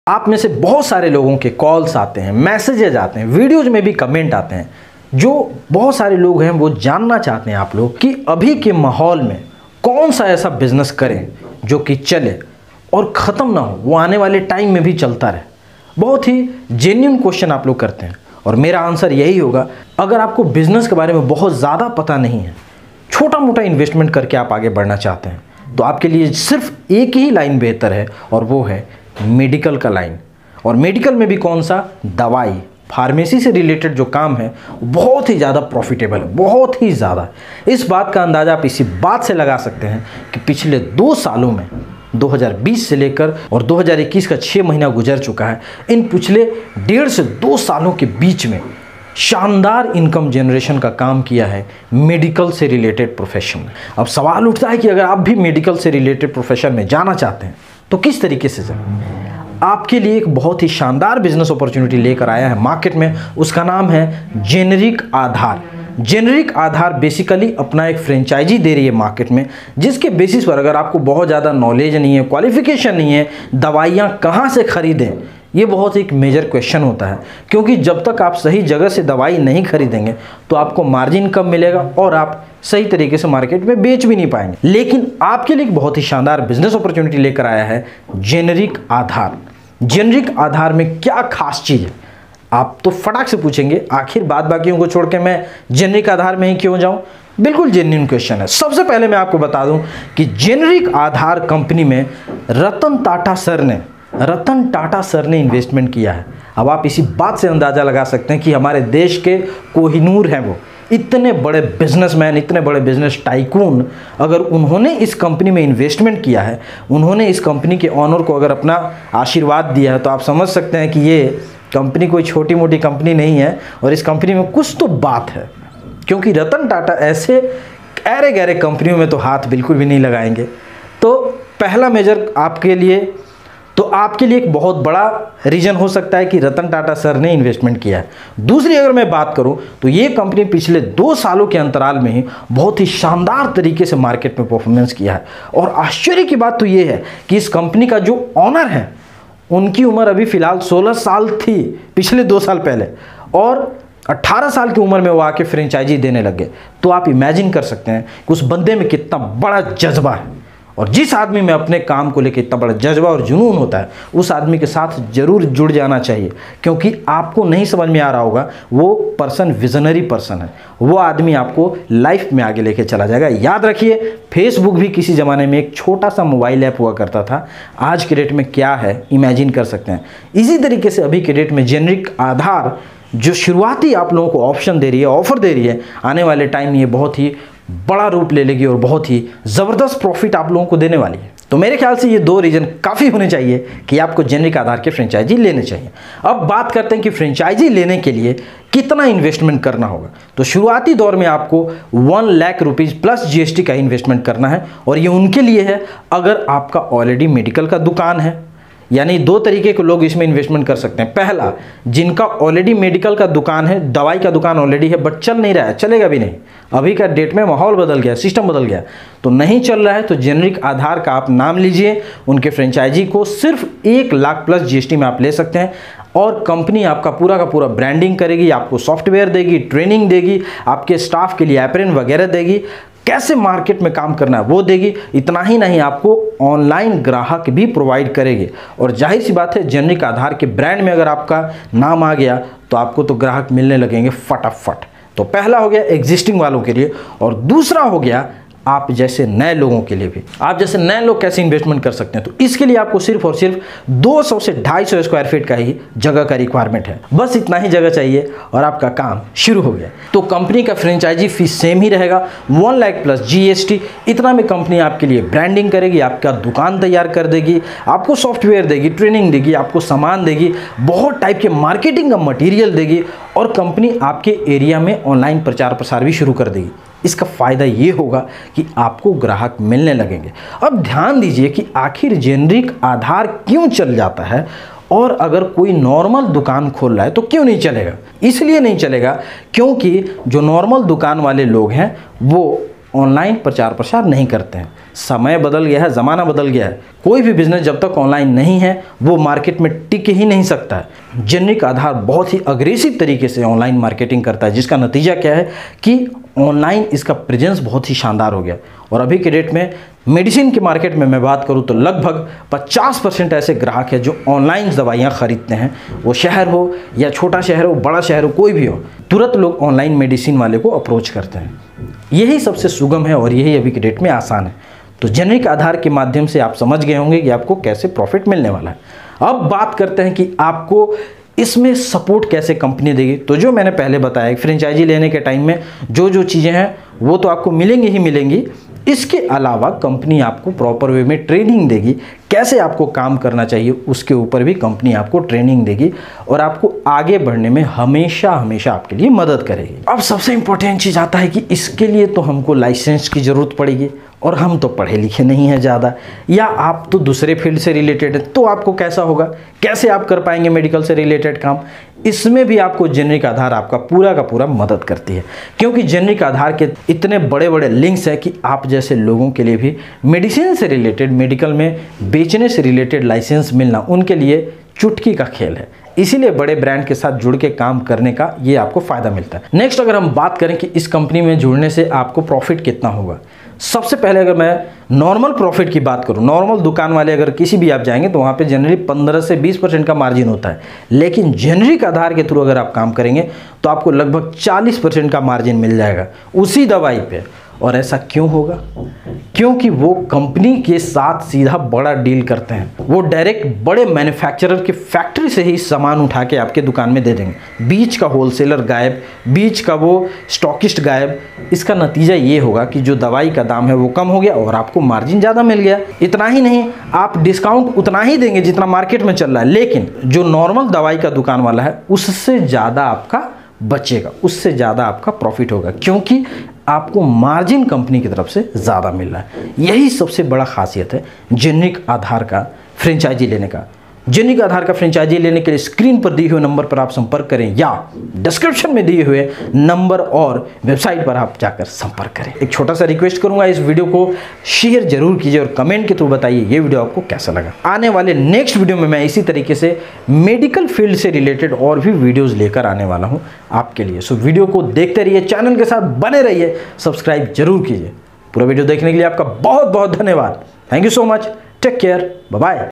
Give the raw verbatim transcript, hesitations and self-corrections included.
आप में से बहुत सारे लोगों के कॉल्स आते हैं, मैसेजेस आते हैं, वीडियोज में भी कमेंट आते हैं। जो बहुत सारे लोग हैं वो जानना चाहते हैं आप लोग कि अभी के माहौल में कौन सा ऐसा बिजनेस करें जो कि चले और ख़त्म ना हो, वो आने वाले टाइम में भी चलता रहे। बहुत ही जेन्युइन क्वेश्चन आप लोग करते हैं और मेरा आंसर यही होगा, अगर आपको बिजनेस के बारे में बहुत ज़्यादा पता नहीं है, छोटा मोटा इन्वेस्टमेंट करके आप आगे बढ़ना चाहते हैं, तो आपके लिए सिर्फ एक ही लाइन बेहतर है और वो है मेडिकल का लाइन। और मेडिकल में भी कौन सा? दवाई, फार्मेसी से रिलेटेड जो काम है बहुत ही ज़्यादा प्रॉफिटेबल है, बहुत ही ज़्यादा। इस बात का अंदाज़ा आप इसी बात से लगा सकते हैं कि पिछले दो सालों में दो हज़ार बीस से लेकर और दो हज़ार इक्कीस का छः महीना गुजर चुका है, इन पिछले डेढ़ से दो सालों के बीच में शानदार इनकम जनरेशन का काम किया है मेडिकल से रिलेटेड प्रोफेशन में। अब सवाल उठता है कि अगर आप भी मेडिकल से रिलेटेड प्रोफेशन में जाना चाहते हैं तो किस तरीके से जाएं? आपके लिए एक बहुत ही शानदार बिजनेस अपॉर्चुनिटी लेकर आया है मार्केट में, उसका नाम है generic Aadhaar. Generic Aadhaar basically अपना एक फ्रेंचाइजी दे रही है मार्केट में, जिसके बेसिस पर अगर आपको बहुत ज़्यादा नॉलेज नहीं है, क्वालिफिकेशन नहीं है, दवाइयाँ कहाँ से खरीदें, ये बहुत एक मेजर क्वेश्चन होता है। क्योंकि जब तक आप सही जगह से दवाई नहीं खरीदेंगे तो आपको मार्जिन कम मिलेगा और आप सही तरीके से मार्केट में बेच भी नहीं पाएंगे। लेकिन आपके लिए एक बहुत ही शानदार बिजनेस अपॉर्चुनिटी लेकर आया है जेनेरिक आधार। जेनेरिक आधार में क्या खास चीज़ है? आप तो फटाक से पूछेंगे, आखिर बाद बाकियों को छोड़ के मैं जेनेरिक आधार में ही क्यों जाऊं? बिल्कुल जेन्युइन क्वेश्चन है। सबसे पहले मैं आपको बता दूं कि जेनेरिक आधार कंपनी में रतन टाटा सर ने रतन टाटा सर ने इन्वेस्टमेंट किया है। अब आप इसी बात से अंदाज़ा लगा सकते हैं कि हमारे देश के कोहिनूर हैं वो, इतने बड़े बिजनेसमैन, इतने बड़े बिजनेस टाइकून, अगर उन्होंने इस कंपनी में इन्वेस्टमेंट किया है, उन्होंने इस कंपनी के ऑनर को अगर अपना आशीर्वाद दिया है, तो आप समझ सकते हैं कि ये कंपनी कोई छोटी मोटी कंपनी नहीं है और इस कंपनी में कुछ तो बात है। क्योंकि रतन टाटा ऐसे गहरे गहरे कंपनियों में तो हाथ बिल्कुल भी नहीं लगाएंगे। तो पहला मेजर आपके लिए तो आपके लिए एक बहुत बड़ा रीजन हो सकता है कि रतन टाटा सर ने इन्वेस्टमेंट किया है। दूसरी अगर मैं बात करूं तो ये कंपनी पिछले दो सालों के अंतराल में ही बहुत ही शानदार तरीके से मार्केट में परफॉर्मेंस किया है। और आश्चर्य की बात तो ये है कि इस कंपनी का जो ऑनर है उनकी उम्र अभी फिलहाल सोलह साल थी पिछले दो साल पहले, और अट्ठारह साल की उम्र में वो आके फ्रेंचाइजी देने लगे। तो आप इमेजिन कर सकते हैं कि उस बंदे में कितना बड़ा जज्बा है। और जिस आदमी में अपने काम को लेकर इतना बड़ा जज्बा और जुनून होता है, उस आदमी के साथ जरूर जुड़ जाना चाहिए। क्योंकि आपको नहीं समझ में आ रहा होगा, वो पर्सन विजनरी पर्सन है, वो आदमी आपको लाइफ में आगे लेके चला जाएगा। याद रखिए, फेसबुक भी किसी ज़माने में एक छोटा सा मोबाइल ऐप हुआ करता था, आज के डेट में क्या है इमेजिन कर सकते हैं। इसी तरीके से अभी के डेट में जेनेरिक आधार जो शुरुआती आप लोगों को ऑप्शन दे रही है, ऑफर दे रही है, आने वाले टाइम ये बहुत ही बड़ा रूप ले लेगी और बहुत ही ज़बरदस्त प्रॉफिट आप लोगों को देने वाली है। तो मेरे ख्याल से ये दो रीज़न काफ़ी होने चाहिए कि आपको जेनेरिक आधार के फ्रेंचाइजी लेने चाहिए। अब बात करते हैं कि फ्रेंचाइजी लेने के लिए कितना इन्वेस्टमेंट करना होगा। तो शुरुआती दौर में आपको one lakh rupees plus GST का इन्वेस्टमेंट करना है, और ये उनके लिए है अगर आपका ऑलरेडी मेडिकल का दुकान है। यानी दो तरीके के लोग इसमें इन्वेस्टमेंट कर सकते हैं। पहला, जिनका ऑलरेडी मेडिकल का दुकान है, दवाई का दुकान ऑलरेडी है बट चल नहीं रहा है, चलेगा भी नहीं, अभी का डेट में माहौल बदल गया, सिस्टम बदल गया, तो नहीं चल रहा है, तो जेनेरिक आधार का आप नाम लीजिए, उनके फ्रेंचाइजी को सिर्फ एक लाख प्लस जीएसटी में आप ले सकते हैं। और कंपनी आपका पूरा का पूरा ब्रांडिंग करेगी, आपको सॉफ्टवेयर देगी, ट्रेनिंग देगी, आपके स्टाफ के लिए एप्रेन वगैरह देगी, कैसे मार्केट में काम करना है वो देगी। इतना ही नहीं, आपको ऑनलाइन ग्राहक भी प्रोवाइड करेगी। और जाहिर सी बात है, जेनेरिक आधार के ब्रांड में अगर आपका नाम आ गया तो आपको तो ग्राहक मिलने लगेंगे फटाफट। तो पहला हो गया एग्जिस्टिंग वालों के लिए, और दूसरा हो गया आप जैसे नए लोगों के लिए भी। आप जैसे नए लोग कैसे इन्वेस्टमेंट कर सकते हैं? तो इसके लिए आपको सिर्फ और सिर्फ दो सौ से ढाई सौ स्क्वायर फीट का ही जगह का रिक्वायरमेंट है। बस इतना ही जगह चाहिए और आपका काम शुरू हो गया। तो कंपनी का फ्रेंचाइजी फीस सेम ही रहेगा, वन लाख प्लस जीएसटी। इतना में कंपनी आपके लिए ब्रांडिंग करेगी, आपका दुकान तैयार कर देगी, आपको सॉफ्टवेयर देगी, ट्रेनिंग देगी, आपको सामान देगी, बहुत टाइप के मार्केटिंग का मटीरियल देगी, और कंपनी आपके एरिया में ऑनलाइन प्रचार प्रसार भी शुरू कर देगी। इसका फ़ायदा ये होगा कि आपको ग्राहक मिलने लगेंगे। अब ध्यान दीजिए कि आखिर जेनेरिक आधार क्यों चल जाता है, और अगर कोई नॉर्मल दुकान खोल रहा है तो क्यों नहीं चलेगा? इसलिए नहीं चलेगा क्योंकि जो नॉर्मल दुकान वाले लोग हैं वो ऑनलाइन प्रचार प्रसार नहीं करते हैं। समय बदल गया है, ज़माना बदल गया है। कोई भी बिजनेस जब तक ऑनलाइन नहीं है वो मार्केट में टिक ही नहीं सकता है। जेनरिक आधार बहुत ही अग्रेसिव तरीके से ऑनलाइन मार्केटिंग करता है, जिसका नतीजा क्या है कि ऑनलाइन इसका प्रेजेंस बहुत ही शानदार हो गया। और अभी के डेट में मेडिसिन के मार्केट में मैं बात करूं तो लगभग पचास परसेंट ऐसे ग्राहक हैं जो ऑनलाइन दवाइयां खरीदते हैं। वो शहर हो या छोटा शहर हो, बड़ा शहर हो, कोई भी हो, तुरंत लोग ऑनलाइन मेडिसिन वाले को अप्रोच करते हैं। यही सबसे सुगम है और यही अभी के डेट में आसान है। तो जेनरिक आधार के माध्यम से आप समझ गए होंगे कि आपको कैसे प्रॉफिट मिलने वाला है। अब बात करते हैं कि आपको इसमें सपोर्ट कैसे कंपनी देगी। तो जो मैंने पहले बताया, फ्रेंचाइजी लेने के टाइम में जो जो चीज़ें हैं वो तो आपको मिलेंगी ही मिलेंगी। इसके अलावा कंपनी आपको प्रॉपर वे में ट्रेनिंग देगी, कैसे आपको काम करना चाहिए उसके ऊपर भी कंपनी आपको ट्रेनिंग देगी और आपको आगे बढ़ने में हमेशा हमेशा आपके लिए मदद करेगी। अब सबसे इंपॉर्टेंट चीज़ आता है कि इसके लिए तो हमको लाइसेंस की ज़रूरत पड़ेगी और हम तो पढ़े लिखे नहीं हैं ज़्यादा, या आप तो दूसरे फील्ड से रिलेटेड हैं, तो आपको कैसा होगा, कैसे आप कर पाएंगे मेडिकल से रिलेटेड काम। इसमें भी आपको जेनरिक आधार आपका पूरा का पूरा मदद करती है, क्योंकि जेनरिक आधार के इतने बड़े बड़े लिंक्स हैं कि आप जैसे लोगों के लिए भी मेडिसिन से रिलेटेड, मेडिकल में बेचने से रिलेटेड लाइसेंस मिलना उनके लिए चुटकी का खेल है। इसीलिए बड़े ब्रांड के साथ जुड़ के काम करने का ये आपको फ़ायदा मिलता है। नेक्स्ट अगर हम बात करें कि इस कंपनी में जुड़ने से आपको प्रॉफिट कितना होगा, सबसे पहले अगर मैं नॉर्मल प्रॉफिट की बात करूं, नॉर्मल दुकान वाले अगर किसी भी आप जाएंगे तो वहाँ पे जनरली पंद्रह से बीस परसेंट का मार्जिन होता है। लेकिन जेनरिक आधार के थ्रू अगर आप काम करेंगे तो आपको लगभग चालीस परसेंट का मार्जिन मिल जाएगा उसी दवाई पे। और ऐसा क्यों होगा? क्योंकि वो कंपनी के साथ सीधा बड़ा डील करते हैं। वो डायरेक्ट बड़े मैन्युफैक्चरर की फैक्ट्री से ही सामान उठा के आपके दुकान में दे देंगे। बीच का होलसेलर गायब, बीच का वो स्टॉकिस्ट गायब। इसका नतीजा ये होगा कि जो दवाई का दाम है वो कम हो गया और आपको मार्जिन ज़्यादा मिल गया। इतना ही नहीं, आप डिस्काउंट उतना ही देंगे जितना मार्केट में चल रहा है, लेकिन जो नॉर्मल दवाई का दुकान वाला है उससे ज़्यादा आपका बचेगा, उससे ज़्यादा आपका प्रॉफिट होगा, क्योंकि आपको मार्जिन कंपनी की तरफ से ज़्यादा मिल रहा है। यही सबसे बड़ा खासियत है जेनरिक आधार का फ्रेंचाइजी लेने का। जेनरिक आधार का फ्रेंचाइजी लेने के लिए स्क्रीन पर दिए हुए नंबर पर आप संपर्क करें या डिस्क्रिप्शन में दिए हुए नंबर और वेबसाइट पर आप जाकर संपर्क करें। एक छोटा सा रिक्वेस्ट करूंगा, इस वीडियो को शेयर जरूर कीजिए और कमेंट के थ्रू बताइए ये वीडियो आपको कैसा लगा। आने वाले नेक्स्ट वीडियो में मैं इसी तरीके से मेडिकल फील्ड से रिलेटेड और भी वीडियोज़ लेकर आने वाला हूँ आपके लिए। सो वीडियो को देखते रहिए, चैनल के साथ बने रहिए, सब्सक्राइब जरूर कीजिए। पूरा वीडियो देखने के लिए आपका बहुत बहुत धन्यवाद। Thank you so much, take care, bye bye.